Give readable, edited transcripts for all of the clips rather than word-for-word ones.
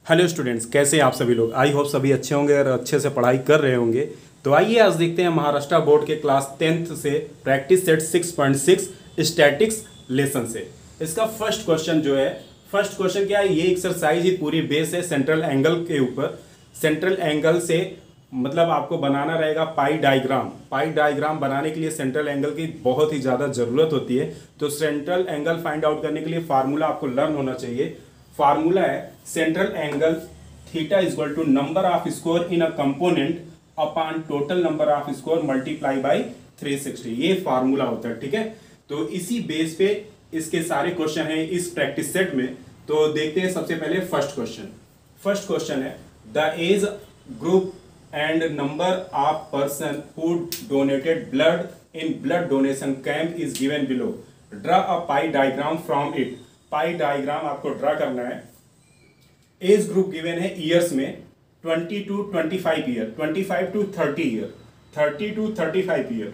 Hello students, कैसे हैं आप सभी लोग। आई होप सभी अच्छे होंगे और अच्छे से पढ़ाई कर रहे होंगे। तो आइए आज देखते हैं महाराष्ट्र बोर्ड के क्लास 10th से प्रैक्टिस सेट 6.6 स्टैटिक्स लेसन से। इसका फर्स्ट क्वेश्चन जो है, फर्स्ट क्वेश्चन क्या है, ये एक्सरसाइज ही पूरी बेस है सेंट्रल एंगल के ऊपर। सेंट्रल एंगल से मतलब आपको बनाना रहेगा पाई डायग्राम। पाई डायग्राम बनाने के लिए सेंट्रल एंगल की बहुत ही ज़्यादा ज़रूरत होती है। तो सेंट्रल एंगल फाइंड आउट करने के लिए फार्मूला आपको लर्न होना चाहिए। फार्मूला है central angle theta is equal to number of score in a component upon total number of score multiply by 360। ये फार्मूला होता है, ठीक है। तो इसी बेस पे इसके सारे क्वेश्चन हैं इस प्रैक्टिस सेट में। तो देखते हैं सबसे पहले फर्स्ट क्वेश्चन। फर्स्ट क्वेश्चन है the age group and number of person who donated blood in blood donation camp is given below. Draw a pie diagram from it. Pie diagram आपको draw करना है। एज ग्रुप गिवन है years में 20 to 25 year, 25 to 30 year, 30 to 35 year,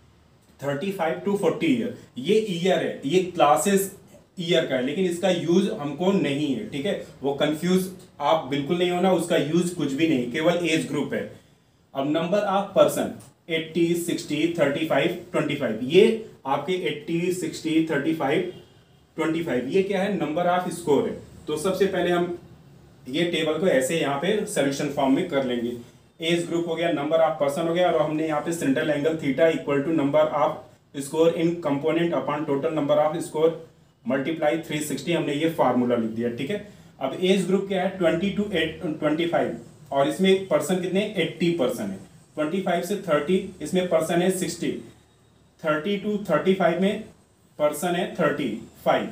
35 to 40 year. ये year है, ये classes year का है, लेकिन इसका यूज हमको नहीं है, ठीक है। वो कंफ्यूज आप बिल्कुल नहीं होना, उसका यूज कुछ भी नहीं, केवल एज ग्रुप है। अब नंबर ऑफ पर्सन 80, 60, 35, 25, ये आपके 80, 60, 35, 25 ये क्या है, नंबर ऑफ स्कोर है। तो सबसे पहले हम ये टेबल को ऐसे यहाँ पे सोल्यूशन फॉर्म में कर लेंगे। एज ग्रुप हो गया, नंबर ऑफ पर्सन हो गया, और हमने यहाँ पे central angle theta equal to number of score in component upon total number of score multiply 360, हमने ये फार्मूला लिख दिया, ठीक है। अब एज ग्रुप क्या है 20 to 25, और इसमें पर्सन कितने 80 पर्सन है। 25 से 30 इसमें पर्सन है 60, 30 to 35 में पर्सन है 35,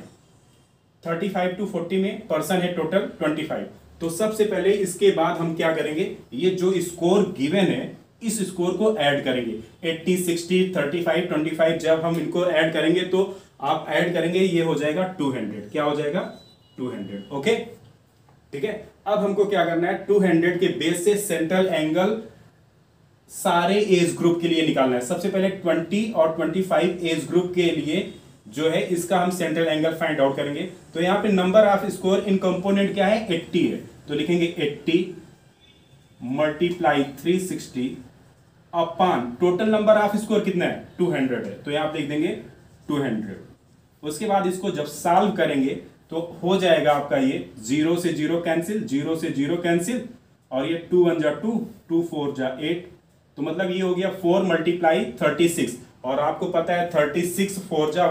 35 to 40 में पर्सन है टोटल 25। तो सबसे पहले इसके बाद हम क्या करेंगे, ये जो स्कोर गिवन है इस स्कोर को ऐड करेंगे। 80, 60, 35, 25 जब हम इनको ऐड करेंगे तो आप ऐड करेंगे, ये हो जाएगा 200। क्या हो जाएगा 200, ओके, ठीक है। अब हमको क्या करना है, 200 के बेस से सेंट्रल एंगल सारे एज ग्रुप के लिए निकालना है। सबसे पहले 20 और 25 एज ग्रुप के लिए जो है इसका हम सेंट्रल एंगल फाइंड आउट करेंगे। तो यहाँ पे number of score in component क्या है 80 है, तो लिखेंगे 80 multiply 360 upon total number of score कितना है 200 है, तो यहाँ पे लिख देंगे 200। उसके बाद इसको जब सॉल्व करेंगे तो हो जाएगा आपका ये 0 से 0 कैंसिल, 0 से 0 कैंसिल, और ये 2 1 जा 2, 2 4 जा 8, तो मतलब ये हो गया 4 मल्टीप्लाई 36। और आपको पता है 36 4 जा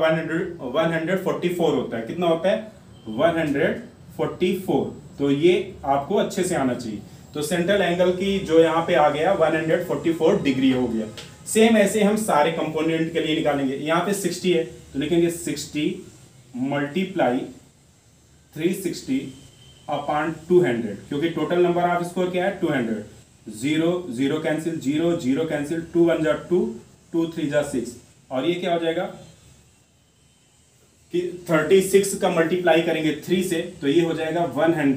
144 होता है। कितना होता है 144। तो ये आपको अच्छे से आना चाहिए। तो सेंट्रल एंगल की जो यहाँ पे आ गया 144 डिग्री हो गया। सेम ऐसे हम सारे कंपोनेंट के लिए निकालेंगे। यहाँ पे 60 है तो लिखेंगे 60 मल्टीप्लाई 360 अपॉन 200, क्योंकि टोटल नंबर ऑफ स्कोर क्या है 200। 0 0 कैंसिल, 0 0 कैंसिल, 2 1 जा 2, 2 3 जा 6, और ये क्या हो जाएगा कि 36 का मल्टीप्लाई करेंगे 3 से तो ये हो जाएगा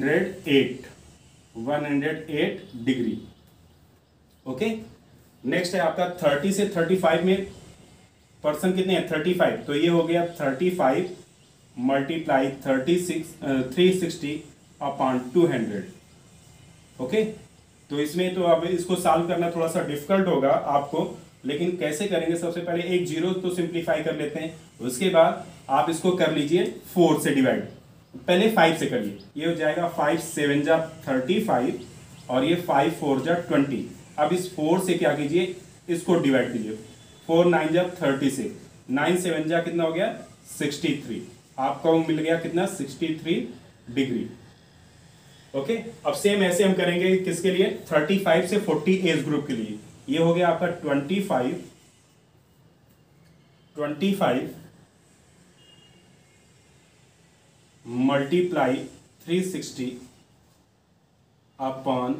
108 डिग्री, ओके। नेक्स्ट है आपका 30 से 35 में पर्सन कितने हैं 35, तो ये हो गया 35 मल्टीप्लाई 360 अपॉन 200, ओके। तो इसमें तो अब इसको सॉल्व करना थोड़ा सा डिफिकल्ट होगा आपको, लेकिन कैसे करेंगे, सबसे पहले एक जीरो तो सिंप्लीफाई कर लेते हैं। उसके बाद आप इसको कर लीजिए 4 से डिवाइड, पहले 5 से करिए। ये हो जाएगा 5 7 जा 35, और ये 5 4 जा 20। अब इस 4 से क्या कीजिए, इसको डिवाइड कीजिए। 4 9 जा 36, 9 7 जा कितना हो गया 63। आपका वो मिल गया कितना 63 डिग्री, ओके। अब सेम ऐसे हम करेंगे किसके लिए 35 से 40 एज ग्रुप के लिए। ये हो गया आपका 25 मल्टीप्लाई 360 अपॉन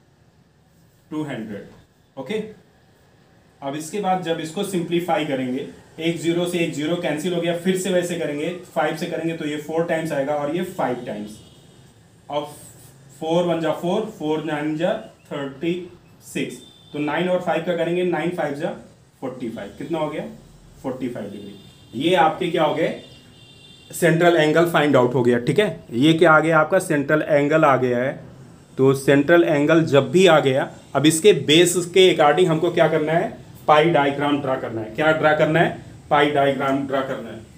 200, ओके। अब इसके बाद जब इसको सिंप्लीफाई करेंगे, एक जीरो से एक जीरो कैंसिल हो गया, फिर से वैसे करेंगे 5 से करेंगे तो ये 4 टाइम्स आएगा, और ये 5 टाइम्स। अब 4 1 जा 4, 4 9 जा 36, तो 9 और 5 का करेंगे 9 5 जा 45, कितना हो गया 45 डिग्री। ये आपके क्या हो गए सेंट्रल एंगल फाइंड आउट हो गया, ठीक है। ये क्या आ गया आपका सेंट्रल एंगल आ गया है तो सेंट्रल एंगल जब भी आ गया, अब इसके बेस के अकॉर्डिंग हमको क्या करना है, पाई डायग्राम ड्रा करना है। क्या ड्रा करना है, पाई डायग्राम ड्रा करना है।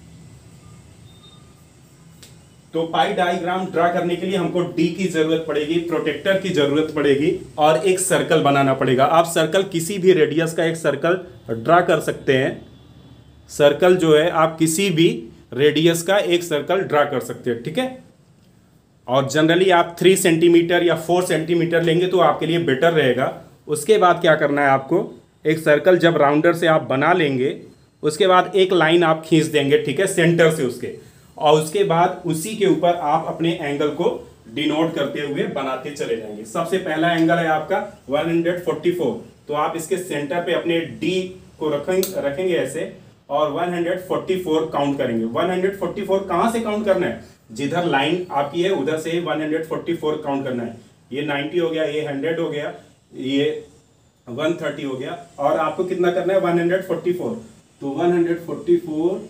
तो पाई डायग्राम ड्रा करने के लिए हमको डी की जरूरत पड़ेगी, प्रोटेक्टर की जरूरत पड़ेगी और एक सर्कल बनाना पड़ेगा। आप सर्कल किसी भी रेडियस का एक सर्कल ड्रा कर सकते हैं। सर्कल जो है आप किसी भी रेडियस का एक सर्कल ड्रा कर सकते हैं, ठीक है। और जनरली आप 3 सेंटीमीटर या 4 सेंटीमीटर लेंगे तो आपके लिए बेटर रहेगा। उसके बाद क्या करना है आपको, एक सर्कल जब राउंडर से आप बना लेंगे, उसके बाद एक लाइन आप खींच देंगे, ठीक है, सेंटर से उसके, और उसके बाद उसी के ऊपर आप अपने एंगल को डिनोट करते हुए बनाते चले जाएंगे। सबसे पहला एंगल है आपका 144, तो आप इसके सेंटर पे अपने डी को रखेंगे ऐसे और 144 काउंट करेंगे। 144 कहां से काउंट करना है, जिधर लाइन आपकी है उधर से 144 काउंट करना है। ये 90 हो गया, ये 100 हो गया, ये 130 हो गया, और आपको कितना करना है 144। तो 144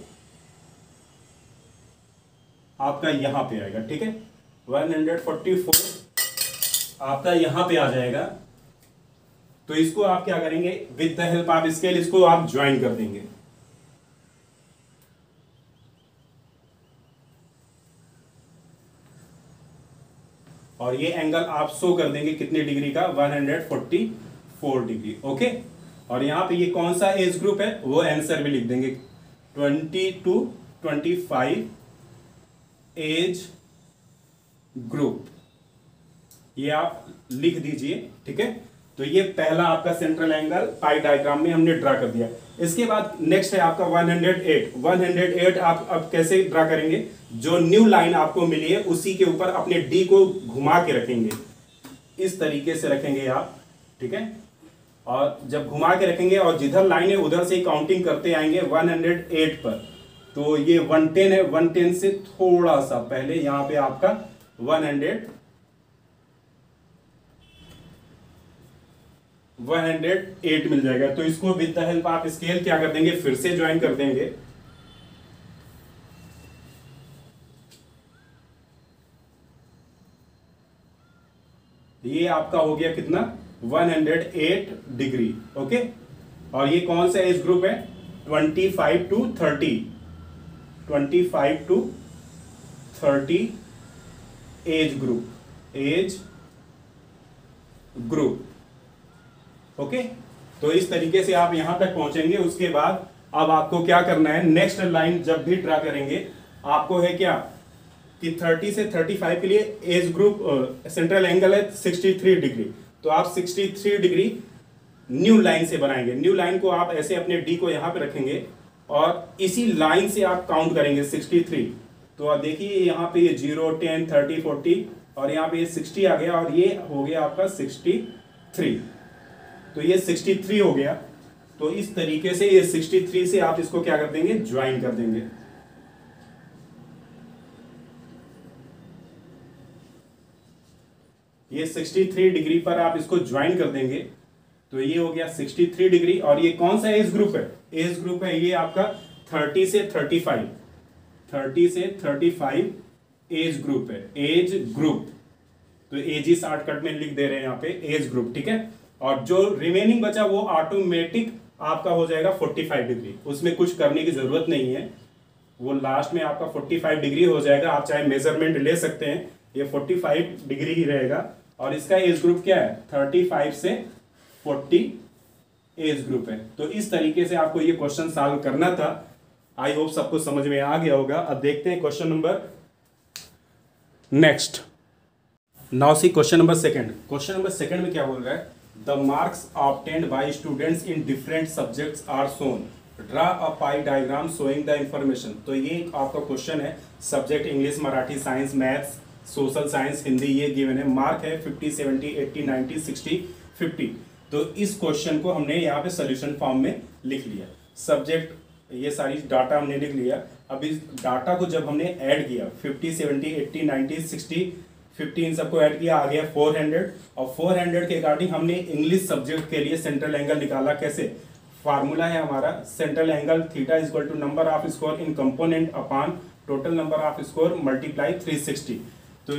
आपका यहां पे आएगा, ठीक है। 144 आपका यहां पे आ जाएगा। तो इसको आप क्या करेंगे, with the help of scale इसको आप ज्वाइन कर देंगे। और ये एंगल आप शो कर देंगे कितने डिग्री का, 144 डिग्री, ओके। और यहां पे ये कौन सा एज ग्रुप है वो आंसर भी लिख देंगे, 20 to 25 एज ग्रुप, ये आप लिख दीजिए, ठीक है। तो ये पहला आपका सेंट्रल एंगल पाई डायग्राम में हमने ड्रा कर दिया। इसके बाद नेक्स्ट है आपका 108 आप अब कैसे ड्रा करेंगे, जो न्यू लाइन आपको मिली है उसी के ऊपर अपने डी को घुमा के रखेंगे, इस तरीके से रखेंगे आप, ठीक है। और जब घुमा के रखेंगे और जिधर लाइन है उधर से काउंटिंग करते आएंगे 108 पर। तो ये 110 है, 110 से थोड़ा सा पहले यहां पे आपका 108 मिल जाएगा। तो इसको विद द हेल्प आप स्केल क्या कर देंगे, फिर से ज्वाइन कर देंगे। ये आपका हो गया कितना, 108 डिग्री, ओके। और ये कौन सा एज ग्रुप है, 25 to 30, 25 to 30 age group, okay. तो इस तरीके से आप यहां तक पहुंचेंगे। उसके बाद अब आपको क्या करना है, नेक्स्ट लाइन जब भी ड्रा करेंगे आपको है क्या कि 30 से 35 के लिए एज ग्रुप सेंट्रल एंगल है 63 डिग्री। तो आप 63 डिग्री न्यू लाइन से बनाएंगे। न्यू लाइन को आप ऐसे अपने डी को यहां पे रखेंगे और इसी लाइन से आप काउंट करेंगे 63। तो आप देखिए यहाँ पे ये 0, 10, 30, 40 और यहाँ पे ये 60 आ गया और ये हो गया आपका 63। तो ये 63 हो गया। तो इस तरीके से ये 63 से आप इसको क्या कर देंगे, ज्वाइन कर देंगे। ये 63 डिग्री पर आप इसको ज्वाइन कर देंगे। तो ये हो गया 63 डिग्री। और ये कौन सा एज ग्रुप है, एज ग्रुप है ये आपका 30 से 35, 30 से 35 एज ग्रुप है, एज ग्रुप। तो एज ही शॉर्टकट में लिख दे रहे हैं यहाँ पे, एज ग्रुप, ठीक है। और जो रिमेनिंग बचा वो ऑटोमेटिक आपका हो जाएगा 45 डिग्री, उसमें कुछ करने की जरूरत नहीं है, वो लास्ट में आपका 45 डिग्री हो जाएगा। आप चाहे मेजरमेंट ले सकते हैं, ये 45 डिग्री ही रहेगा। और इसका एज ग्रुप क्या है, 35 से 40 एज ग्रुप है। तो इस तरीके से आपको ये क्वेश्चन सॉल्व करना था। आई होप सबको समझ में आ गया होगा। अब देखते हैं question number next. Now see question number second. Question number second में क्या बोल रहा है, the marks obtained by students in different subjects are shown, draw a pie diagram showing the information. तो ये आपका क्वेश्चन है, subject English, Marathi, science, maths, social science, Hindi, ये गिवन है। मार्क है 50, 70, 80, 90, 60, 50। तो इस क्वेश्चन को हमने यहाँ पे सोल्यूशन फॉर्म में लिख लिया। सब्जेक्ट ये सारी डाटा हमने लिख लिया। अब इस डाटा को जब हमने ऐड किया 50, 70, 80, 90, 60, 50 इन सबको ऐड किया, आ गया 400। और 400 के अकॉर्डिंग हमने इंग्लिश सब्जेक्ट के लिए सेंट्रल एंगल निकाला। कैसे, फार्मूला है हमारा central angle theta is equal to number of square in component upon total number of square multiply 360। तो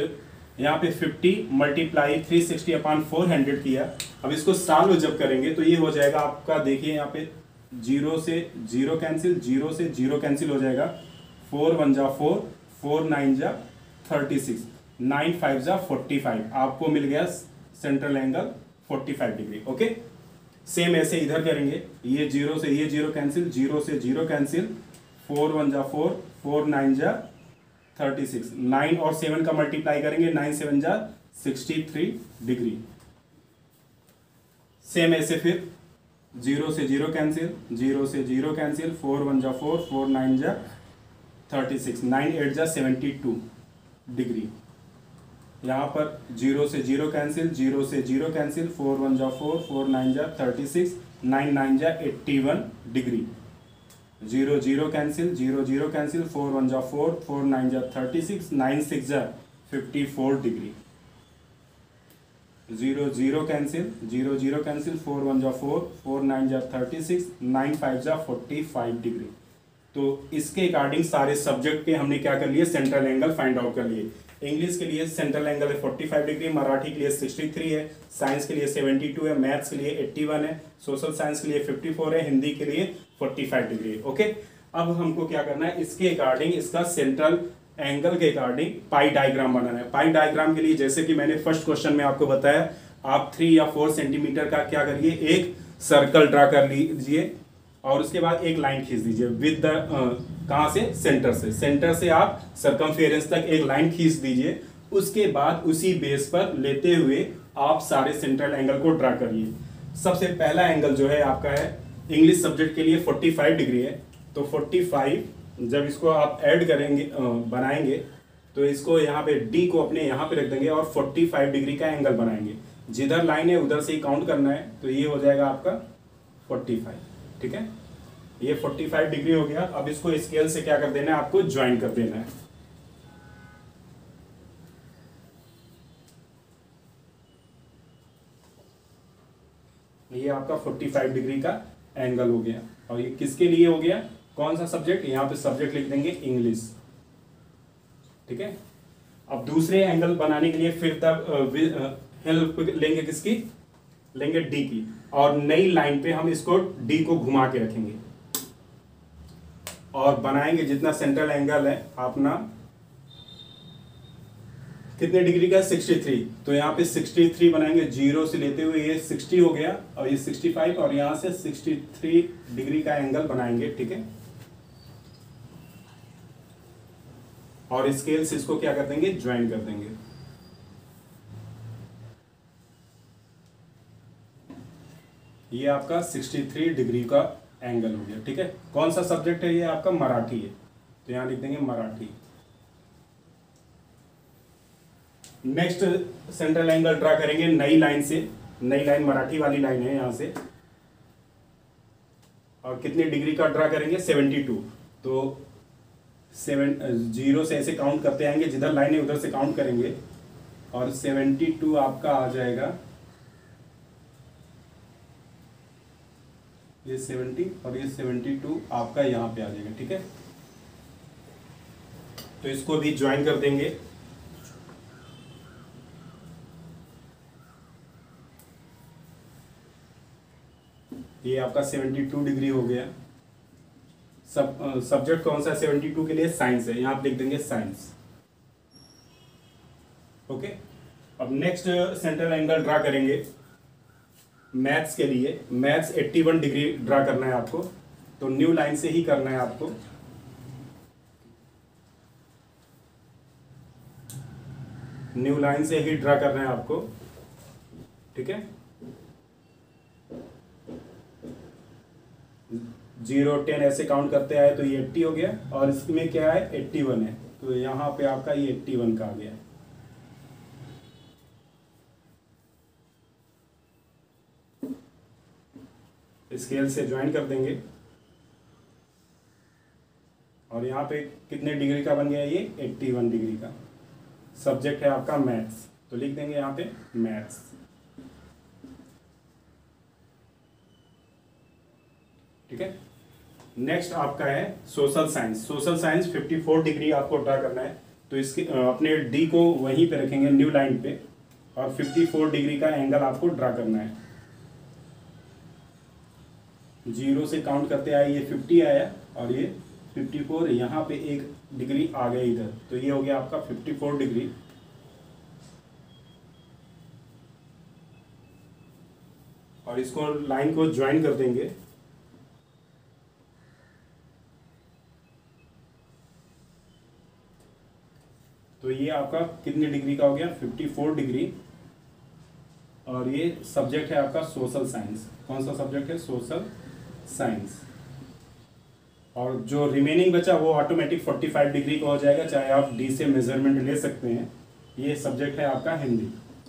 यहाँ पे 50 मल्टीप्लाई 360 अपॉन 400 किया। अब इसको सॉल्व जब करेंगे तो ये हो जाएगा आपका, देखिए यहाँ पे 0 से 0 कैंसिल, 0 से 0 कैंसिल हो जाएगा, 4 1 जा 4, 4 9 जा 36, 9 5 जा 45, आपको मिल गया central angle 45 degree. Okay, same ऐसे इधर करेंगे, ये 0 से ये 0 कैंसिल, 0 से 0 कैंसिल, 4 1 जा 4, 4 9 जा 36, 9 और 7 का मल्टीप्लाई करेंगे, 9 7 जा 63 डिग्री। सेम ऐसे फिर 0 से 0 कैंसिल, 0 से 0 कैंसिल, 4 1 जा 4, 4 9 जा 36, 9 8 जा 72 डिग्री। यहाँ पर 0 से 0 कैंसिल, 0 से 0 कैंसिल, 4 1 जा 4, 4 9 जा 36, 9 9 जा 81 डिग्री। 0 0 कैंसिल, 0 0 कैंसिल, 4 1 जा 4, 4 9 जा 36, 9 6 जा 54 डिग्री। 0 0 कैंसिल, 0 0 कैंसिल, 4 1 जा 4, 4 9 जा 36, 9 5 जा 45 डिग्री। तो इसके अकॉर्डिंग सारे सब्जेक्ट के हमने क्या कर लिए, सेंट्रल एंगल फाइंड आउट कर लिए। इंग्लिश के लिए सेंट्रल एंगल है 45 डिग्री, मराठी के लिए 63 है, साइंस के लिए 72 है, मैथ्स के लिए 81 है, सोशल साइंस के लिए 54 है, हिंदी के लिए 45 डिग्री है। ओके, अब हमको क्या करना है, इसके अकॉर्डिंग इसका सेंट्रल एंगल के अकॉर्डिंग पाई डायग्राम बनाना है। पाई डायग्राम के लिए जैसे कि मैंने फर्स्ट क्वेश्चन में आपको बताया, आप 3 या 4 सेंटीमीटर का क्या करिए, एक सर्कल ड्रा कर लीजिए और उसके बाद एक लाइन खींच दीजिए विद द कहाँ से, सेंटर से आप सर्कमफेरेंस तक एक लाइन खींच दीजिए। उसके बाद उसी बेस पर लेते हुए आप सारे सेंट्रल एंगल को ड्रा करिए। सबसे पहला एंगल जो है आपका है इंग्लिश सब्जेक्ट के लिए 45 डिग्री है। तो 45 जब इसको आप ऐड करेंगे बनाएंगे तो इसको यहाँ पे डी को अपने यहाँ पे रख देंगे और 45 डिग्री का एंगल बनाएंगे। जिधर लाइन है उधर से ही काउंट करना है, तो ये हो जाएगा आपका 45। ठीक है, ये 45 डिग्री हो गया। अब इसको स्केल से क्या कर देना है, आपको ज्वाइन कर देना है। ये आपका 45 डिग्री का एंगल हो गया। और ये किसके लिए हो गया, कौन सा सब्जेक्ट, यहाँ पे सब्जेक्ट लिख देंगे इंग्लिश। ठीक है, अब दूसरे एंगल बनाने के लिए फिर तब हेल्प लेंगे किसकी, लेंगे डी की, और नई लाइन पे हम इसको डी को घुमा के रखेंगे और बनाएंगे जितना सेंट्रल एंगल है अपना कितने डिग्री का, 63। तो यहाँ पे 63 बनाएंगे, 0 से लेते हुए ये 60 हो गया और ये 65 और यहाँ से 63 डिग्री का एंगल बनाएंगे। ठीक है, और स्केल से इसको क्या कर देंगे, ज्वाइन कर देंगे। ये आपका 63 डिग्री का एंगल हो गया। ठीक है, कौन सा सब्जेक्ट है, ये आपका मराठी है, तो यहां लिख देंगे Marathi. Next central angle draw करेंगे नई लाइन से, नई लाइन मराठी वाली लाइन है यहां से, और कितने डिग्री का ड्रा करेंगे, 72। तो 0 से ऐसे काउंट करते आएंगे, जिधर लाइन है उधर से काउंट करेंगे और 72 आपका आ जाएगा, ये 70 और ये 72 आपका यहाँ पे आ जाएगा। ठीक है, तो इसको भी ज्वाइन कर देंगे। ये आपका 72 डिग्री हो गया। सब्जेक्ट कौन सा, 72 के लिए साइंस है, यहाँ आप लिख देंगे साइंस। ओके, अब नेक्स्ट सेंट्रल एंगल ड्रा करेंगे मैथ्स के लिए। मैथ्स 81 डिग्री ड्रा करना है आपको, तो न्यू लाइन से ही करना है आपको। न्यू लाइन से ही ड्रा करना है आपको। ठीक है, 0 10 ऐसे काउंट करते आए तो ये 80 हो गया, और इसमें क्या है 81 है, तो यहां पे आपका ये 81 का आ गया। स्केल से ज्वाइन कर देंगे और यहाँ पे कितने डिग्री का बन गया, ये 81 डिग्री का। सब्जेक्ट है आपका मैथ्स, तो लिख देंगे यहाँ पे मैथ्स। ठीक है, नेक्स्ट आपका है social science. Social science 54 degree आपको ड्रा करना है। तो इसके अपने डी को वहीं पे रखेंगे न्यू लाइन पे, और 54 डिग्री का एंगल आपको ड्रा करना है। 0 से काउंट करते आए, ये 50 आया और ये 54, यहाँ पे 1 डिग्री आ गया इधर, तो ये हो गया आपका 54 डिग्री। और इसको लाइन को ज्वाइन कर देंगे। तो ये आपका कितने डिग्री का हो गया, 54 डिग्री। और ये सब्जेक्ट है आपका सोशल साइंस। कौन सा सब्जेक्ट है, सोशल साइंस। और जो रिमेनिंग बचा वो ऑटोमेटिक 45 डिग्री का हो जाएगा, चाहे आप डी से मेजरमेंट ले सकते हैं। ये सब्जेक्ट है आपका हिंदी।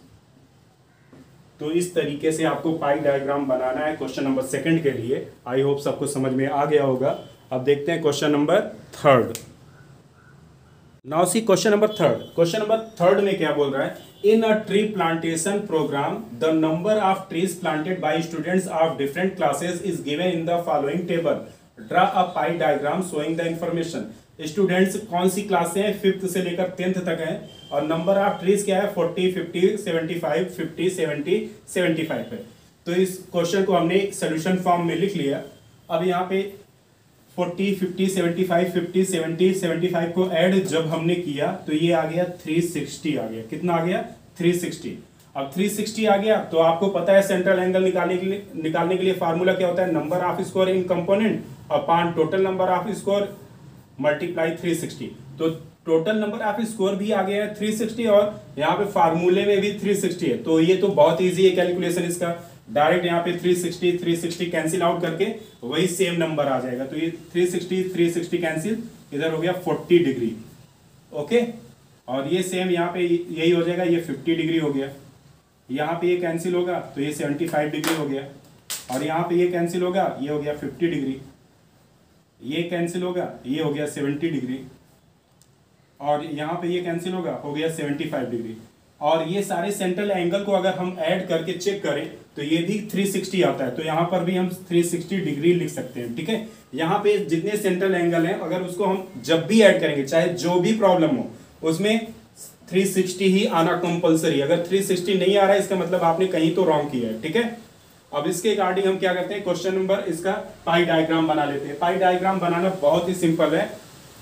तो इस तरीके से आपको पाई डायग्राम बनाना है क्वेश्चन नंबर 2 के लिए। आई होप सबको समझ में आ गया होगा। अब देखते हैं question number 3। Now see question number 3। Question number 3 में क्या बोल रहा है, in a tree plantation programme the number of trees planted by students of different classes is given in the following table. Draw a pie diagram showing the information. Students कौन सी class से हैं, 5th से लेकर 10th तक हैं, और number of trees क्या है, 40, 50, 75, 50, 70, 75 है। तो इस क्वेश्चन को हमने सोल्यूशन फॉर्म में लिख लिया। अब यहाँ पे 40, 50, 75, 50, 70, 75 को ऐड जब हमने किया तो ये आ गया 360 आ गया। कितना आ गया, 360। अब 360 आ गया तो आपको पता है सेंट्रल एंगल निकालने के लिए फार्मूला क्या होता है, number of square in component upon total number of square multiply 360। तो टोटल नंबर ऑफ स्क्वायर भी आ गया है 360, और यहाँ पे फार्मूले में भी 360 है। तो ये तो बहुत इजी है कैलकुलेशन इसका। डायरेक्ट यहाँ पे 360 कैंसिल आउट करके वही सेम नंबर आ जाएगा। तो ये 360 कैंसिल, इधर हो गया 40 डिग्री। ओके, और ये सेम यहाँ पे यही हो जाएगा, ये 50 डिग्री हो गया। यहाँ पे ये कैंसिल होगा तो ये 75 डिग्री हो गया, और यहाँ पे ये कैंसिल होगा, ये हो गया 50 डिग्री। ये कैंसिल होगा, ये हो गया 70 डिग्री, और यहाँ पे ये कैंसिल होगा, हो गया 75 डिग्री। और ये सारे सेंट्रल एंगल को अगर हम ऐड करके चेक करें तो ये भी 360 आता है। तो यहाँ पर भी हम 360 डिग्री लिख सकते हैं। ठीक है, यहाँ पे जितने सेंट्रल एंगल हैं अगर उसको हम जब भी ऐड करेंगे, चाहे जो भी प्रॉब्लम हो, उसमें 360 ही आना कंपलसरी। अगर 360 नहीं आ रहा है इसका मतलब आपने कहीं तो रॉन्ग किया है। ठीक है, अब इसके अकॉर्डिंग हम क्या करते हैं, क्वेश्चन नंबर इसका पाई डायग्राम बना लेते हैं। पाई डायग्राम बनाना बहुत ही सिंपल है।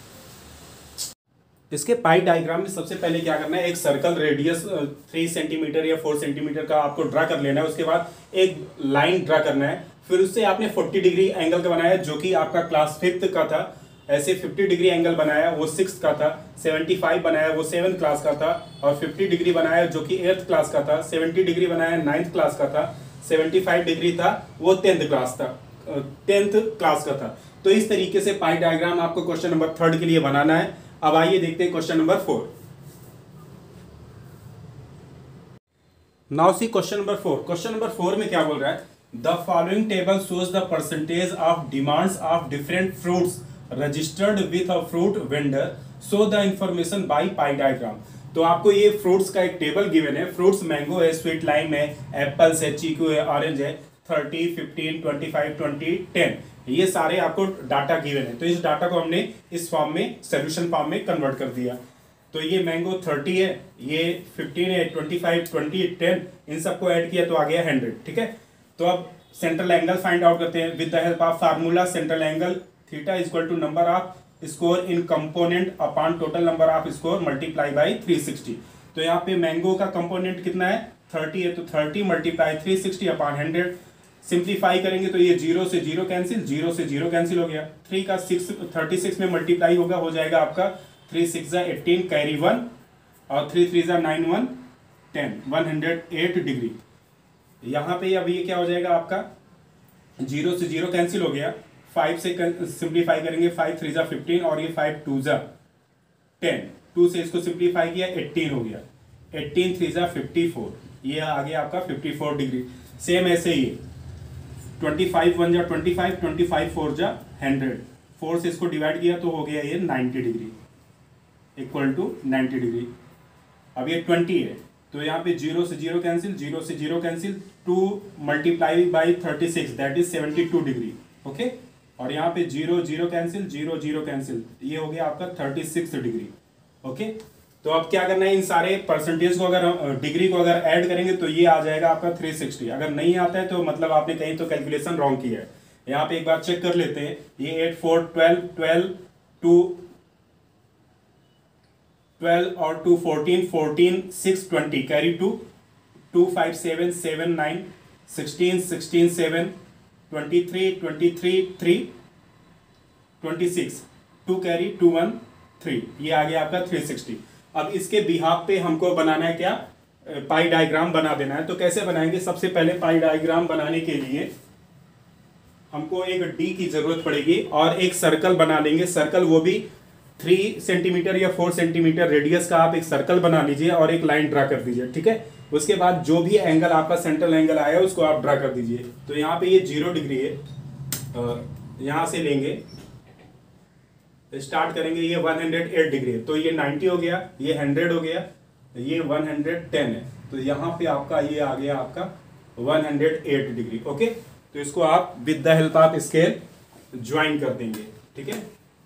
इसके पाई डायग्राम में सबसे पहले क्या करना है, एक सर्कल रेडियस 3 सेंटीमीटर या 4 सेंटीमीटर का आपको ड्रा कर लेना है। उसके बाद एक लाइन ड्रा करना है, फिर उससे आपने 40 डिग्री एंगल का बनाया जो कि आपका क्लास 5th का था। ऐसे 50 डिग्री एंगल बनाया वो 6th का था, 75 बनाया वो 7th क्लास का था, और 50 डिग्री बनाया जो कि 8th क्लास का था, 70 डिग्री बनाया 9th क्लास का था, 75 डिग्री था वो 10th क्लास का था। तो इस तरीके से पाई डायग्राम आपको क्वेश्चन नंबर 3 के लिए बनाना है। अब आइए देखते हैं question number 4। Now see question number 4। Question number 4 में क्या बोल रहा है, the following table shows the percentage of demands of different fruits registered with a fruit vendor, show the information by pie diagram. तो आपको ये फ्रूट्स का एक टेबल गिवन है। फ्रूट्स मैंगो है, स्वीट लाइम है, एप्पल्स है, चीकू है, ऑरेंज है, 30, 15, 25, 20, 10, ये सारे आपको डाटा गिवन है। तो इस डाटा को हमने इस फॉर्म में, सोल्यूशन फॉर्म में कन्वर्ट कर दिया। तो ये मैंगो 30 है, ये 15 है, 25, 20, 10, इन सबको ऐड किया तो आ गया 100। ठीक है, तो अब सेंट्रल एंगल फाइंड आउट करते हैं with the help of formula. Central angle theta equal to number of score in component upon total number of score multiply by 360। तो यहाँ पे मैंगो का कंपोनेंट कितना है, 30 है, तो 30 मल्टीप्लाई 360 अपॉन 100। सिंप्लीफाई करेंगे तो ये 0 से 0 कैंसिल, 0 से 0 कैंसिल हो गया। 3 का 36 में मल्टीप्लाई होगा, हो जाएगा आपका 3 6 18 कैरी 1, और 3 3 9 1 10, 108 डिग्री। यहाँ पे अब ये क्या हो जाएगा आपका, 0 से 0 कैंसिल हो गया, 5 से सिंप्लीफाई करेंगे, 5 3 15, और ये 5 2 10, 2 से इसको सिंप्लीफाई किया 18 हो गया, 18 3 54, ये आ गया आपका 54 डिग्री। सेम ऐसे ही 25 1 25, 25 4 100, 4 से इसको डिवाइड किया तो हो गया ये 90 डिग्री, इक्वल टू 90 डिग्री। अब ये 20 है तो यहाँ पे 0 से 0 कैंसिल, 0 से 0 cancel, 2 multiply by 36 that is 72 degree. Okay, और यहाँ पे 0 0 कैंसिल, 0 0 कैंसिल, ये हो गया आपका 36 डिग्री। ओके, तो अब क्या करना है, इन सारे परसेंटेज को अगर डिग्री को अगर ऐड करेंगे तो ये आ जाएगा आपका 360। अगर नहीं आता है तो मतलब आपने कहीं तो कैलकुलेशन रॉन्ग किया है। यहाँ पे एक बार चेक कर लेते हैं, ये 8 4 12 12 2 12 और 2 14 14 6 20 कैरी 2 2 5 7 7 9 16 16 7 23 23 3 26 2 कैरी 2 1 3, ये आ गया आपका 360। अब इसके बिहाफ पे हमको बनाना है क्या, पाई डायग्राम बना देना है। तो कैसे बनाएंगे, सबसे पहले पाई डायग्राम बनाने के लिए हमको एक डी की जरूरत पड़ेगी और एक सर्कल बना लेंगे। सर्कल वो भी 3 सेंटीमीटर या 4 सेंटीमीटर रेडियस का आप एक सर्कल बना लीजिए और एक लाइन ड्रा कर दीजिए, ठीक है। उसके बाद जो भी एंगल आपका सेंट्रल एंगल आया उसको आप ड्रा कर दीजिए। तो यहाँ पे ये 0 डिग्री है, यहाँ से लेंगे, स्टार्ट करेंगे, ये 108 डिग्री है, तो ये 90 हो गया, ये 100 हो गया, ये 110 है, तो यहाँ पे आपका ये आ गया आपका 108 डिग्री। ओके, तो इसको आप with the help of scale join कर देंगे, ठीक है।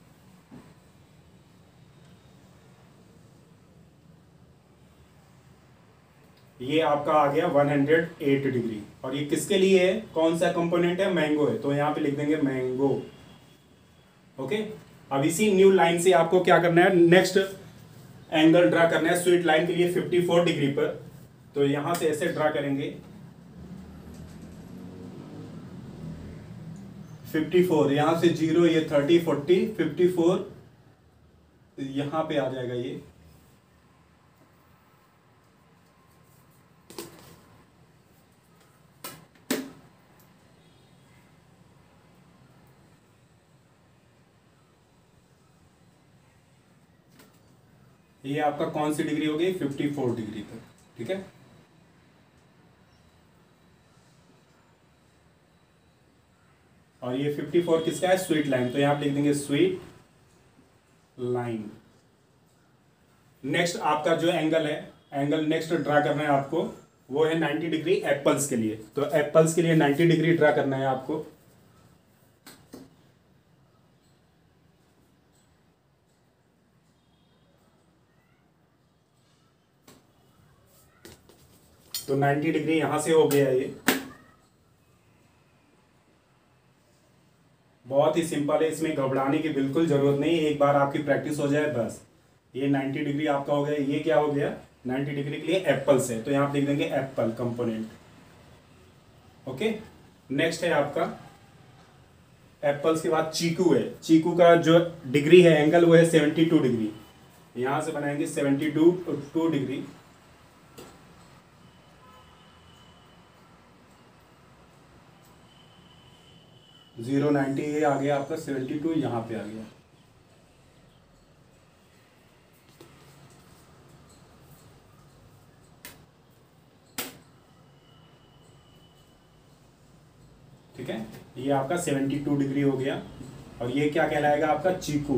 ये आपका आ गया 108 डिग्री। और ये किसके लिए है, कौन सा कंपोनेंट है, मैंगो है, तो यहाँ पे लिख देंगे मैंगो। ओके, अब इसी न्यू लाइन से आपको क्या करना है, नेक्स्ट एंगल ड्रा करना है स्वीट लाइन के लिए 54 डिग्री पर। तो यहां से ऐसे ड्रा करेंगे 54, यहां से 0, ये 30 40 54, यहां पे आ जाएगा ये। ये आपका कौन सी डिग्री हो गई, 54 डिग्री पर, ठीक है। और ये 54 किसका है, स्वीट लाइन, तो यहां पे लिख देंगे स्वीट लाइन। नेक्स्ट आपका जो एंगल है, एंगल नेक्स्ट ड्रा करना है आपको, वो है 90 डिग्री एप्पल्स के लिए। तो एप्पल्स के लिए 90 डिग्री ड्रा करना है आपको। तो 90 डिग्री यहां से हो गया, ये बहुत ही सिंपल है, इसमें घबराने की बिल्कुल जरूरत नहीं, एक बार आपकी प्रैक्टिस हो जाए बस। ये 90 डिग्री आपका हो गया। ये क्या हो गया, 90 डिग्री के लिए एप्पल्स है, तो यहां पे लिख देंगे एप्पल कंपोनेंट। ओके, नेक्स्ट है आपका एप्पल्स के बाद चीकू है। चीकू का जो डिग्री है एंगल वो है 72 डिग्री। यहां से बनाएंगे 72 डिग्री। जीरो 90 ये आ गया आपका, 72 यहां पे आ गया। ठीक है, ये आपका 72 डिग्री हो गया। और ये क्या कहलाएगा आपका, चीकू।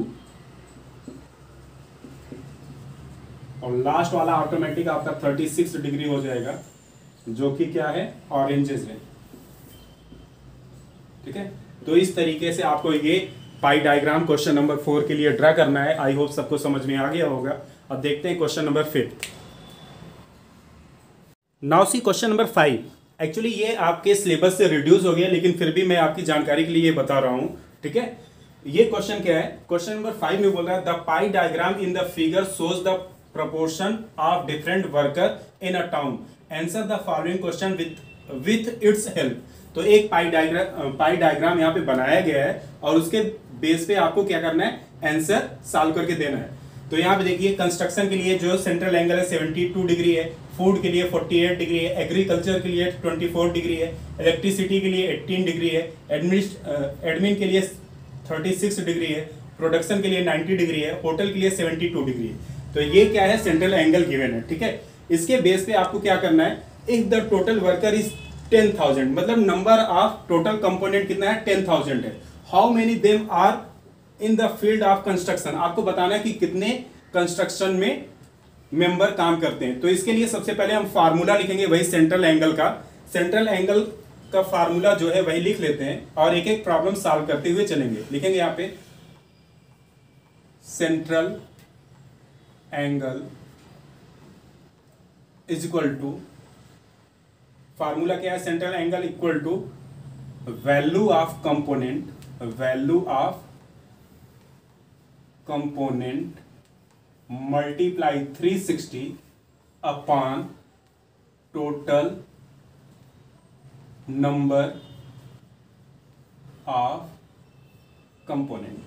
और लास्ट वाला ऑटोमेटिक आपका 36 डिग्री हो जाएगा, जो कि क्या है, ऑरेंजेस है। ठीक है, तो इस तरीके से आपको ये पाई डायग्राम क्वेश्चन नंबर 4 के लिए ड्रा करना है। आई होप सबको समझ में आ गया होगा। अब देखते हैं question number 5। Now see question number 5। Actually ये आपके सिलेबस से रिड्यूस हो गया, लेकिन फिर भी मैं आपकी जानकारी के लिए ये बता रहा हूं। ठीक है, ये क्वेश्चन क्या है, क्वेश्चन नंबर 5 में बोल रहा है the pie diagram in the figure shows the proportion of different worker in a town. Answer the following question with its help. तो एक पाई डायग्राम यहाँ पे बनाया गया है और उसके बेस पे आपको क्या करना है, आंसर सॉल्व करके देना है। तो यहाँ पे देखिए, कंस्ट्रक्शन के लिए जो सेंट्रल एंगल है 72 डिग्री है, फूड के लिए 48 डिग्री है, एग्रीकल्चर के लिए 24 डिग्री है, इलेक्ट्रिसिटी के लिए 18 डिग्री है, एडमिन के लिए 36 डिग्री है, प्रोडक्शन के लिए 90 डिग्री है, होटल के लिए 72 डिग्री है। तो ये क्या है, सेंट्रल एंगल गिवन है। ठीक है, इसके बेस पे आपको क्या करना है, if the total worker is 10,000, मतलब नंबर ऑफ टोटल कंपोनेंट कितना है, 10,000 है। How many them are in the field of construction, आपको बताना है कि कितने कंस्ट्रक्शन में मेंबर काम करते हैं। तो इसके लिए सबसे पहले हम फार्मूला लिखेंगे, वही सेंट्रल एंगल का। सेंट्रल एंगल का फार्मूला जो है वही लिख लेते हैं और एक एक प्रॉब्लम सॉल्व करते हुए चलेंगे। लिखेंगे यहाँ पे central angle is equal to, formula क्या है, central angle equal to value of component, value of component multiply 360 upon total number of component.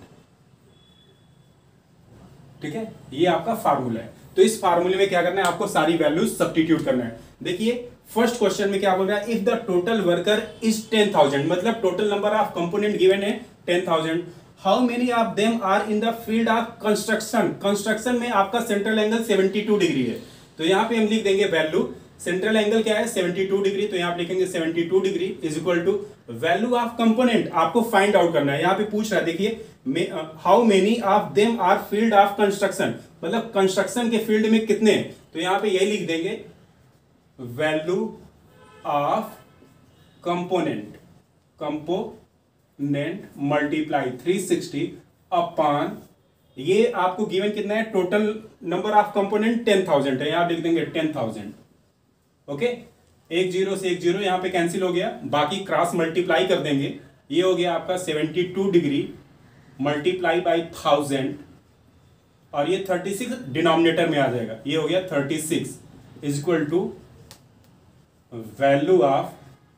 ठीक है, ये आपका फार्मूला है। तो इस फार्मूले में क्या करना है, आपको सारी वैल्यूज सब्स्टिट्यूट करना है। देखिए फर्स्ट क्वेश्चन में क्या बोल रहा है, if the total worker is 10,000, मतलब total number of component given है 10,000, how many of them are in the field of construction. Construction में आपका सेंट्रल एंगल 72 डिग्री है, तो यहां पे हम लिख देंगे वैल्यू, सेंट्रल एंगल क्या है 72 डिग्री, तो यहां पे लिखेंगे 72 degree is equal to value of component, आपको फाइंड आउट करना है। यहां पे पूछ रहा है, देखिए how many of them are field of construction, मतलब कंस्ट्रक्शन के फील्ड में कितने हैं, तो यहां पे यही लिख देंगे value of component, component multiply 360 upon, ये आपको गिवन कितना है, टोटल नंबर ऑफ कंपोनेंट 10,000 है, यहां लिख देंगे 10,000। ओके, एक जीरो से एक जीरो यहां पे कैंसिल हो गया, बाकी क्रॉस मल्टीप्लाई कर देंगे, ये हो गया आपका 72 डिग्री मल्टीप्लाई बाई 1000, और ये 36 डिनोमिनेटर में आ जाएगा, ये हो गया 36 is equal to value of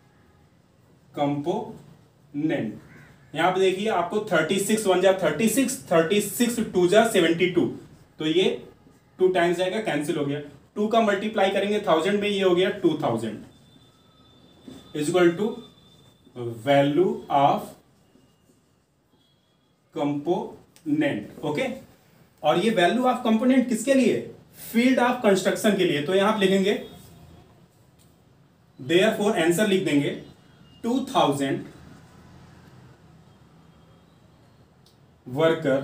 component. यहां पे देखिए आपको 36 1 जा 36, 36 2 जा 72, तो ये 2 टाइम्स जाएगा, कैंसिल हो गया, 2 का मल्टीप्लाई करेंगे 1000 में, ये हो गया 2000 is equal to value of component. Okay, और ये वैल्यू ऑफ कंपोनेंट किसके लिए, फील्ड ऑफ कंस्ट्रक्शन के लिए, तो यहां पे लिखेंगे देयरफॉर आंसर लिख देंगे 2000 worker,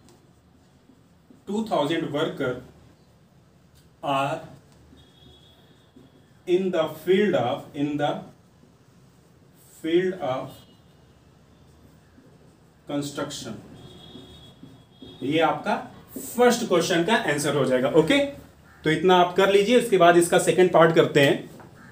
2000 worker are in the field of construction. ये आपका फर्स्ट क्वेश्चन का आंसर हो जाएगा। ओके, तो इतना आप कर लीजिए, इसके बाद इसका सेकंड पार्ट करते हैं।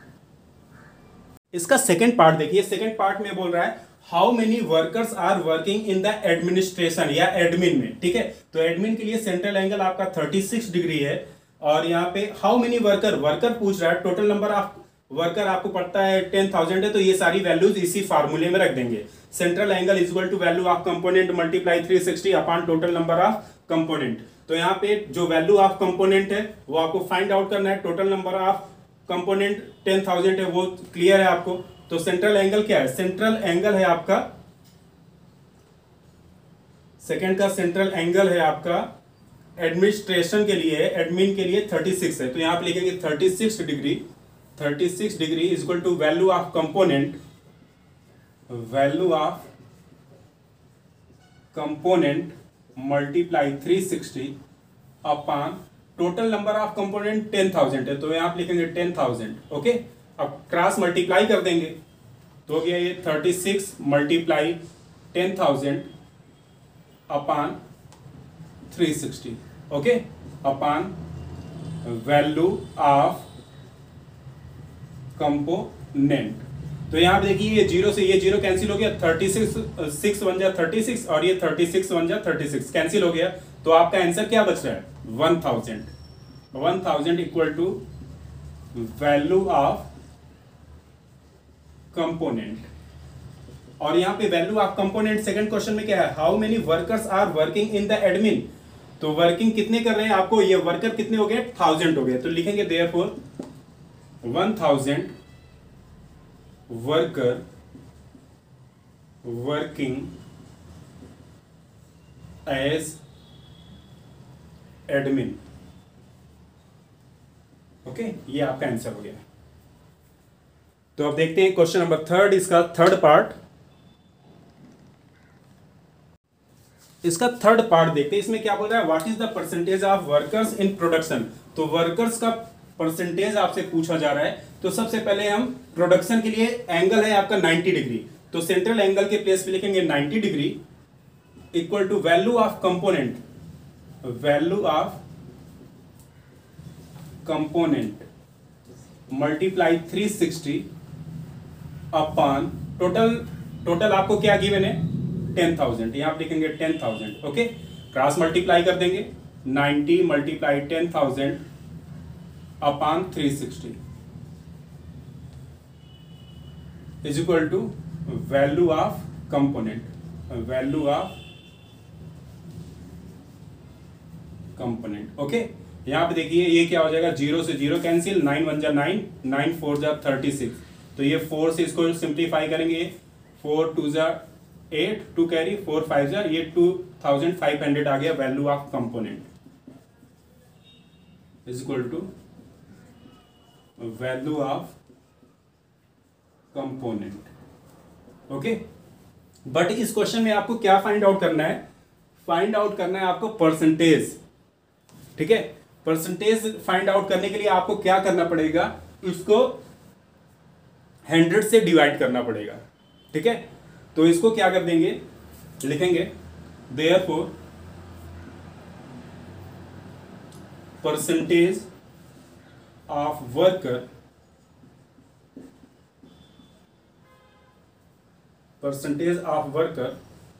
इसका सेकंड पार्ट देखिए, सेकंड पार्ट में बोल रहा है how many workers are working in the administration या एडमिन में। ठीक है, तो एडमिन के लिए सेंट्रल एंगल आपका 36 डिग्री है, और यहाँ पे हाउ मेनी वर्कर पूछ रहा है, टोटल नंबर ऑफ वर्कर आपको पड़ता है 10,000 है, तो ये सारी वैल्यूज इसी फार्मूले में रख देंगे। Central angle is equal to value of component multiply 360 upon total number of component. तो यहाँ पे जो वैल्यू ऑफ कंपोनेंट है वो आपको फाइंड आउट करना है, टोटल नंबर ऑफ कंपोनेंट 10,000 है, वो क्लियर है आपको। तो सेंट्रल एंगल क्या है, सेंट्रल एंगल है आपका, सेकंड का सेंट्रल एंगल है आपका एडमिनिस्ट्रेशन के लिए, एडमिन के लिए 36 है, तो यहां पे लिखेंगे 36 degree, 36 degree is equal to value of component, value of component multiply 360 upon total number of component 10,000 है, तो यहां पे लिखेंगे 10,000। ओके, अब क्रॉस मल्टीप्लाई कर देंगे, तो हो गया ये 36 multiply 10,000 upon 360, okay, upon value of component. तो यहां पे देखिए ये जीरो से ये जीरो कैंसिल हो गया, 36 6 1 जा 36, और ये 36 1 जा 36 कैंसिल हो गया, तो आपका आंसर क्या बच रहा है 1000। 1000 equal to value of component, और यहां पे value of component second question में क्या है, how many workers are working in the admin. तो वर्किंग कितने कर रहे हैं, आपको ये वर्कर कितने हो गए 1000 हो गए, तो लिखेंगे therefore 1000 worker working as admin. Okay, ये आपका आंसर हो गया। तो अब देखते हैं क्वेश्चन नंबर थर्ड, इसका थर्ड पार्ट, इसका थर्ड पार्ट देखते हैं। इसमें क्या बोल रहा है, what is the percentage of workers in production. तो वर्कर्स का परसेंटेज आपसे पूछा जा रहा है। तो सबसे पहले हम प्रोडक्शन के लिए एंगल है आपका 90 डिग्री, तो सेंट्रल एंगल के प्लेस पे लिखेंगे 90 degree equal to value of component, value of component multiply 360 upon total आपको क्या गिवन है 10,000, यहां आप लिखेंगे 10,000। ओके, क्रॉस मल्टीप्लाई कर देंगे 90 multiply 10,000 upon 360 is equal to value of component, value of component. Okay, यहां पे देखिए ये क्या हो जाएगा, 0 से 0 कैंसिल, 9 1 जा 9, 9 4 जा 36, तो ये 4 से इसको सिंप्लीफाई करेंगे, 4 2 जा 8, 2 कैरी, 4 5 जा, ये 2500 आ गया value of component is equal to value of component. Okay, but इस क्वेश्चन में आपको क्या फाइंड आउट करना है, फाइंड आउट करना है आपको परसेंटेज। ठीक है, परसेंटेज फाइंड आउट करने के लिए आपको क्या करना पड़ेगा, इसको 100 से डिवाइड करना पड़ेगा। ठीक है, तो इसको क्या कर देंगे, लिखेंगे therefore percentage of worker, percentage of worker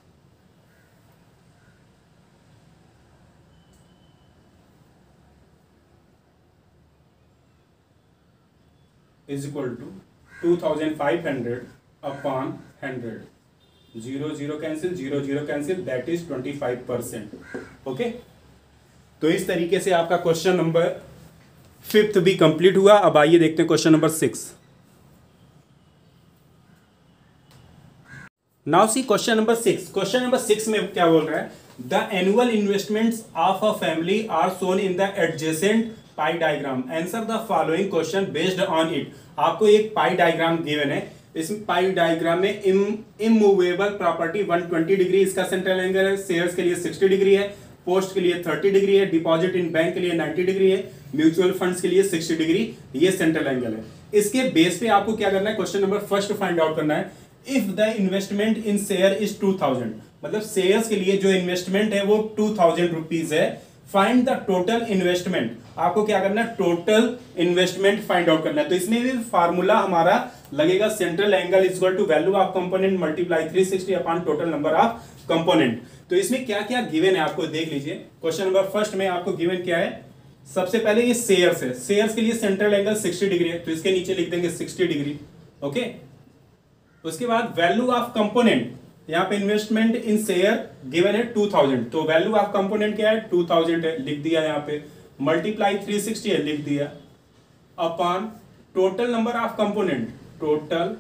is equal to 2500 upon 100, 0 0 cancel, 0 0 cancel, that is 25%। Okay, तो इस तरीके से आपका क्वेश्चन नंबर 5 भी कंप्लीट हुआ। अब आइए देखते हैं question number 6। Now see question number 6। Question number 6 में क्या बोल रहा है, the annual investments of a family are shown in the adjacent pie diagram, answer the following question based on it. आपको एक पाई डायग्राम गिवन है, इस पाई डायग्राम में इमूवेबल प्रॉपर्टी 120 डिग्री इसका सेंट्रल एंगल है, शेयर्स के लिए 60 डिग्री है, पोस्ट के लिए 30 डिग्री है, डिपॉजिट इन बैंक के लिए 90 डिग्री है, म्यूचुअल फंड्स के लिए 60 डिग्री, ये सेंट्रल एंगल है। इसके बेस पे आपको क्या करना है, question number first find out करना है, if the investment in share is 2000, मतलब शेयर्स के लिए जो इन्वेस्टमेंट है वो 2000 रुपीज है, फाइंड द टोटल इन्वेस्टमेंट। आपको क्या करना है, टोटल इन्वेस्टमेंट फाइंड आउट करना है। तो इसमें भी फार्मूला हमारा लगेगा central angle is equal to value of component multiply 360 upon total number of component. तो इसमें क्या क्या गिवन है आपको देख लीजिए। क्वेश्चन नंबर फर्स्ट में आपको गिवन क्या है, सबसे पहले ये शेयर्स है, शेयर्स के लिए सेंट्रल एंगल 60 डिग्री है, तो इसके नीचे लिख देंगे 60 डिग्री। ओके, उसके बाद वैल्यू ऑफ कंपोनेंट, यहाँ पे इन्वेस्टमेंट इन शेयर गिवन है 2000, तो वैल्यू ऑफ कंपोनेंट क्या है 2000 है, लिख दिया यहाँ पे, मल्टीप्लाई 360 है, लिख दिया, upon total number of component, total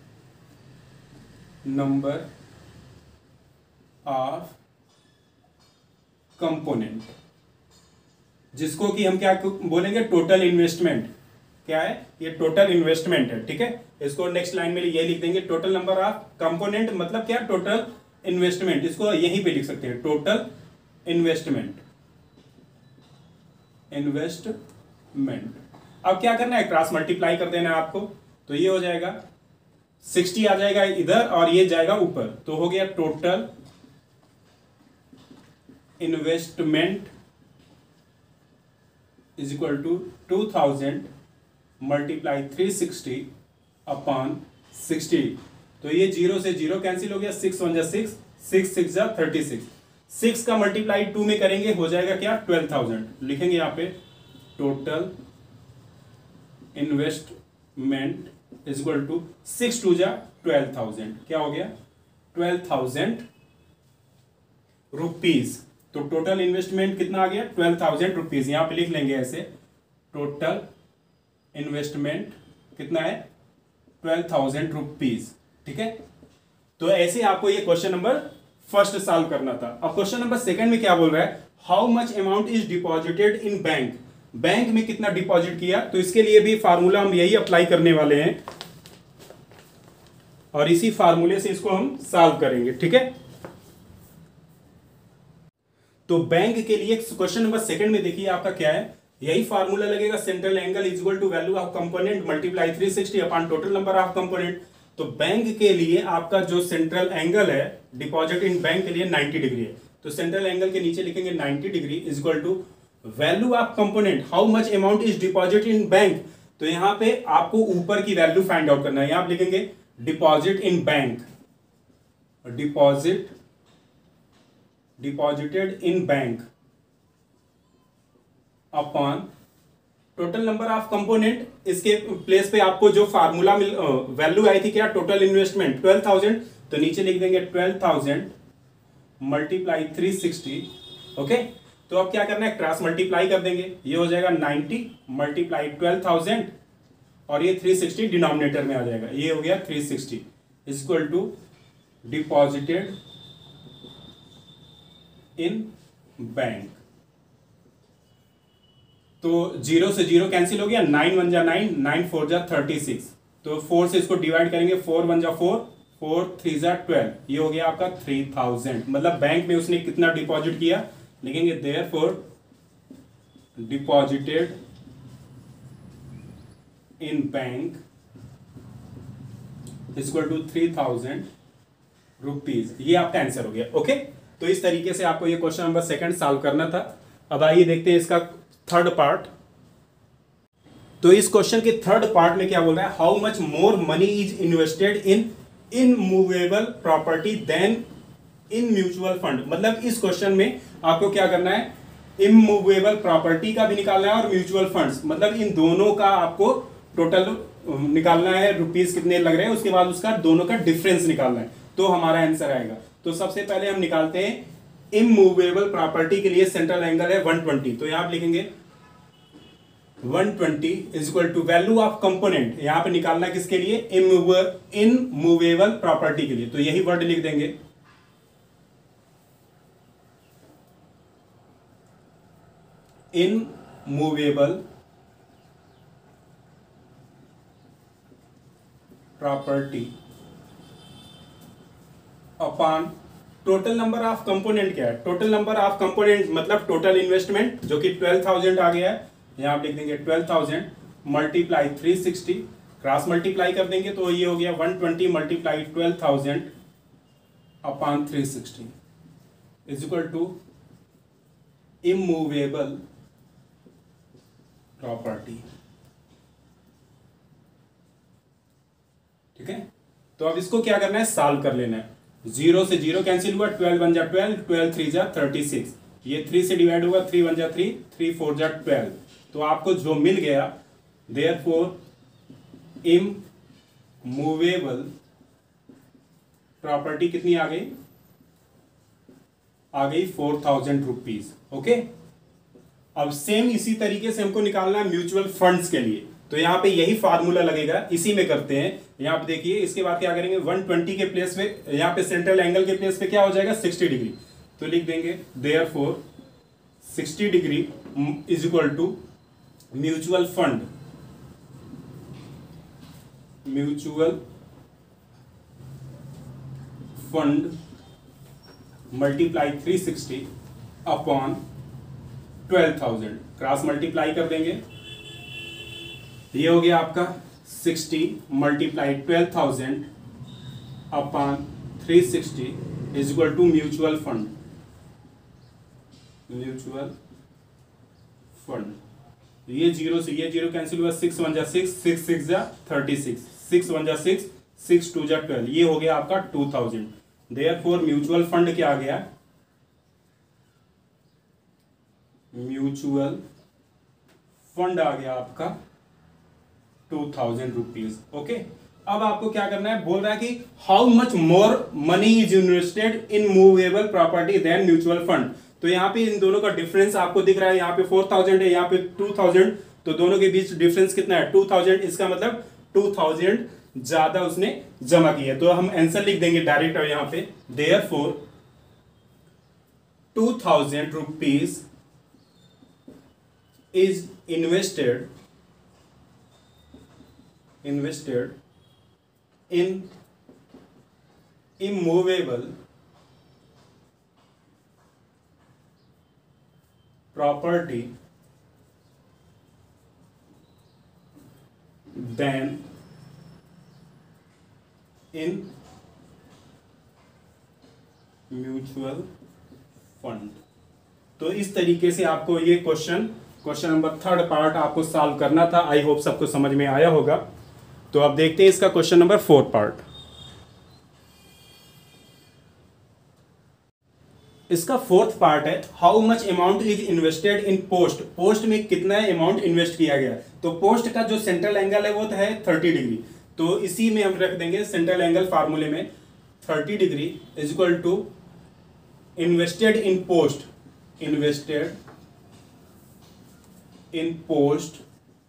number of component, जिसको कि हम क्या बोलेंगे, टोटल इन्वेस्टमेंट। क्या है ये, टोटल इन्वेस्टमेंट है। ठीक है, इसको नेक्स्ट लाइन में ये लिख देंगे, टोटल नंबर ऑफ कंपोनेंट मतलब क्या, टोटल इन्वेस्टमेंट, इसको यहीं पे लिख सकते हैं, टोटल इन्वेस्टमेंट, इन्वेस्टमेंट। अब क्या करना है, क्रॉस मल्टीप्लाई कर देना है आपको, तो ये हो जाएगा 60 आ जाएगा इधर और ये जाएगा ऊपर, तो हो गया total investment is equal to 2000 multiply 360 upon 60, तो ये 0 से 0 कैंसिल हो गया, 6 1 जा 6, 6 6 जा 36, 6 का मल्टीप्लाई 2 में करेंगे हो जाएगा क्या, 12,000, लिखेंगे यहाँ पे total investment is equal to 6 2 जा 12,000, क्या हो गया 12,000 रुपीज। तो टोटल इन्वेस्टमेंट कितना आ गया, 12,000 रुपीज, यहां पे लिख लेंगे ऐसे, टोटल इन्वेस्टमेंट कितना है 12,000 रुपीज। ठीक है, तो ऐसे आपको ये क्वेश्चन नंबर फर्स्ट सॉल्व करना था। अब क्वेश्चन नंबर सेकंड में क्या बोल रहा है, how much amount is deposited in bank, bank में कितना डिपॉजिट किया, तो इसके लिए भी फार्मूला हम यही अप्लाई करने वाले हैं और इसी फार्मूले से इसको हम सॉल्व करेंगे। ठीक है, तो बैंक के लिए क्वेश्चन नंबर सेकंड में देखिए आपका क्या है, यही फार्मूला लगेगा, central angle is equal to value of component multiply 360 upon total number of component. तो बैंक के लिए आपका जो सेंट्रल एंगल है डिपॉजिट इन बैंक के लिए 90 डिग्री है, तो सेंट्रल एंगल के नीचे लिखेंगे 90 degree is equal to value of component, how much amount is deposit in bank. तो यहां पे आपको ऊपर की वैल्यू फाइंड आउट करना है। यहां आप लिखेंगे deposit in bank, deposit, deposited in bank upon total number of component. इसके प्लेस पे आपको जो फार्मूला वैल्यू आई थी क्या, टोटल इन्वेस्टमेंट 12,000, तो नीचे लिख देंगे 12,000 मल्टीप्लाई 360। ओके, तो अब क्या करना है, क्रॉस मल्टीप्लाई कर देंगे, ये हो जाएगा 90 मल्टीप्लाई 12,000 और ये 360 डिनोमिनेटर में आ जाएगा, ये हो गया 360 equal to deposited in bank. तो 0 से 0 कैंसिल हो गया, 9 1 जा 9, 9 4 जा 36, तो 4 से इसको डिवाइड करेंगे, 4 1 जा 4, 4 3 जा 12, ये हो गया आपका 3,000। मतलब बैंक में उसने कितना डिपॉजिट किया, लिखेंगे therefore deposited in bank equal to 3,000 rupees. ये आपका आंसर हो गया। ओके, तो इस तरीके से आपको ये क्वेश्चन नंबर 2 सॉल्व करना था। अब आइए देखते हैं इसका थर्ड पार्ट। तो इस क्वेश्चन के थर्ड पार्ट में क्या बोल रहा है, how much more money is invested in immovable property than in mutual fund. मतलब इस क्वेश्चन में आपको क्या करना है, इमूवेबल प्रॉपर्टी का भी निकालना है और म्यूचुअल फंड्स, मतलब इन दोनों का आपको टोटल निकालना है, रुपीस कितने लग रहे हैं, उसके बाद उसका दोनों का डिफरेंस निकालना है, तो हमारा आंसर आएगा। तो सबसे पहले हम निकालते हैं इमूवेबल प्रॉपर्टी के लिए सेंट्रल एंगल है 120, तो यहां आप लिखेंगे 120 is equal to value of component. यहां पे निकालना किसके लिए, इमूवेबल प्रॉपर्टी के लिए, तो यही वर्ड लिख देंगे immovable property upon total number of component. क्या है टोटल नंबर ऑफ कंपोनेंट, मतलब टोटल इन्वेस्टमेंट जो कि 12,000 आ गया है, यहां आप लिख देंगे 12,000 मल्टीप्लाई 360, क्रॉस मल्टीप्लाई कर देंगे तो ये हो गया 120 multiply 12,000 upon 360 is equal to immovable property. ठीक है, तो अब इसको क्या करना है, सॉल्व कर लेना है। 0 से 0 कैंसिल हुआ, 12 1 जा 12, 12 3 जा 36, ये 3 से डिवाइड होगा, 3 1 जा 3, 3 4 जा 12, तो आपको जो मिल गया, देयरफॉर इमूवेबल प्रॉपर्टी कितनी आ गई, 4,000 रुपीज। ओके, अब सेम इसी तरीके से हमको निकालना है म्यूचुअल फंड्स के लिए, तो यहां पे यही फार्मूला लगेगा, इसी में करते हैं। यहां पे देखिए, इसके बाद क्या करेंगे, 120 के प्लेस पे, यहां पे सेंट्रल एंगल के प्लेस पे क्या हो जाएगा, 60 डिग्री, तो लिख देंगे therefore 60 degree is equal to mutual fund, mutual fund multiply 360 upon 12,000, cross multiply कर देंगे, ये हो गया आपका 60 multiply 12,000 upon 360 is equal to mutual fund, mutual fund. ये 0 से ये 0 कैंसिल हुआ, 6 1 जा 6, 6 6 जा 36, 6 1 जा 6, 6 2 जा 12, ये हो गया आपका 2,000। देयरफॉर म्यूचुअल फंड क्या आ गया, म्यूचुअल फंड आ गया आपका 2,000 रुपीज। ओके, अब आपको क्या करना है, बोल रहा है कि how much more money is invested immovable property than mutual fund. तो यहाँ पे इन दोनों का डिफरेंस आपको दिख रहा है, यहाँ पे 4,000 है, यहाँ पे 2,000, तो दोनों के बीच डिफरेंस कितना है, 2,000। इसका मतलब 2,000 ज्यादा उसने जमा किया, तो हम आंसर लिख देंगे डायरेक्ट और यहाँ पे therefore 2,000 rupees is invested in immovable property than in mutual fund. तो इस तरीके से आपको ये क्वेश्चन नंबर 3 पार्ट आपको सॉल्व करना था। आई होप सबको समझ में आया होगा। तो अब देखते हैं इसका क्वेश्चन नंबर 4 पार्ट। इसका 4th पार्ट है, how much amount is invested in post. Post में कितना अमाउंट इन्वेस्ट किया गया। तो पोस्ट का जो सेंट्रल एंगल है वो है 30 डिग्री। तो इसी में हम रख देंगे सेंट्रल एंगल फार्मूले में 30 degree is equal to invested in post, invested in post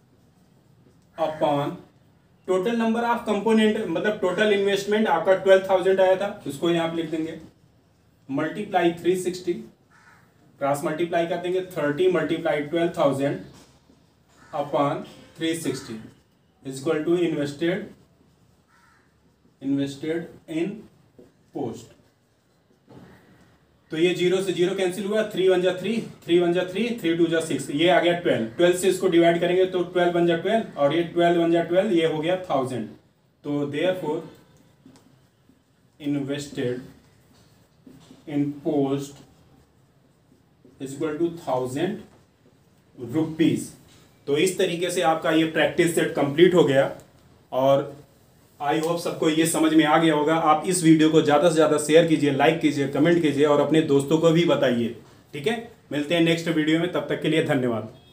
upon total number of component, मतलब टोटल इन्वेस्टमेंट आपका 12,000 आया था, उसको यहां पे लिख देंगे मल्टीप्लाई 360, क्रॉस मल्टीप्लाई कर देंगे 30 multiply 12,000 upon 360 is equal to invested in post. तो ये 0 से 0 कैंसिल हुआ, 3 1 जा 3, 3 1 जा 3, 3 2 जा 6, ये आ गया 12। 12 से इसको डिवाइड करेंगे तो 12 1 जा 12 और ये 12 1 जा 12, ये हो गया 1000। तो therefore invested in post is equal to 1000 rupees. तो इस तरीके से आपका ये प्रैक्टिस सेट कंप्लीट हो गया और आई होप सबको ये समझ में आ गया होगा। आप इस वीडियो को ज़्यादा से ज़्यादा शेयर कीजिए, लाइक कीजिए, कमेंट कीजिए और अपने दोस्तों को भी बताइए। ठीक है, मिलते हैं नेक्स्ट वीडियो में, तब तक के लिए धन्यवाद।